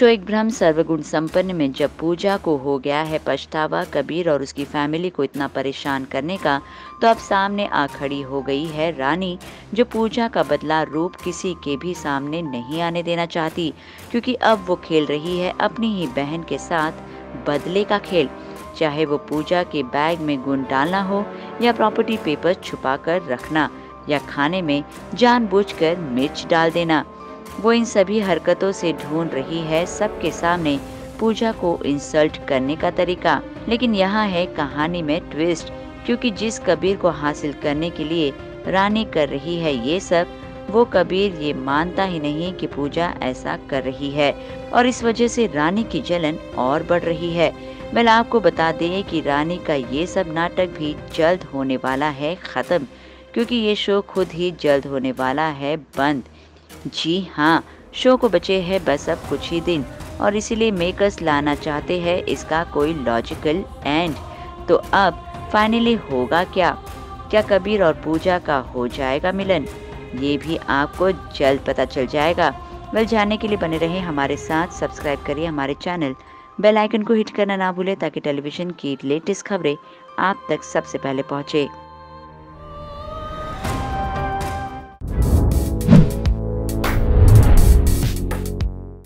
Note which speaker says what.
Speaker 1: Show एक भ्रम सर्वगुण संपन्न में जब पूजा को हो गया है पछतावा कबीर और उसकी फैमिली को इतना परेशान करने का, तो अब सामने आ खड़ी हो गई है रानी, जो पूजा का बदला रूप किसी के भी सामने नहीं आने देना चाहती, क्योंकि अब वो खेल रही है अपनी ही बहन के साथ बदले का खेल। चाहे वो पूजा के बैग में गुण डालना हो, या प्रॉपर्टी पेपर छुपा कर रखना, या खाने में जानबूझकर मिर्च डाल देना, वो इन सभी हरकतों से ढूंढ रही है सबके सामने पूजा को इंसल्ट करने का तरीका। लेकिन यहाँ है कहानी में ट्विस्ट, क्योंकि जिस कबीर को हासिल करने के लिए रानी कर रही है ये सब, वो कबीर ये मानता ही नहीं कि पूजा ऐसा कर रही है, और इस वजह से रानी की जलन और बढ़ रही है। मैं आपको बता दें कि रानी का ये सब नाटक भी जल्द होने वाला है खत्म, क्योंकि ये शो खुद ही जल्द होने वाला है बंद। जी हाँ, शो को बचे हैं बस अब कुछ ही दिन, और इसीलिए मेकर्स लाना चाहते हैं इसका कोई लॉजिकल एंड। तो अब फाइनली होगा क्या? क्या कबीर और पूजा का हो जाएगा मिलन? ये भी आपको जल्द पता चल जाएगा। जानने के लिए बने रहें हमारे साथ, सब्सक्राइब करिए हमारे चैनल, बेल आइकन को हिट करना ना भूलें ताकि टेलीविजन की लेटेस्ट खबरें आप तक सबसे पहले पहुँचे।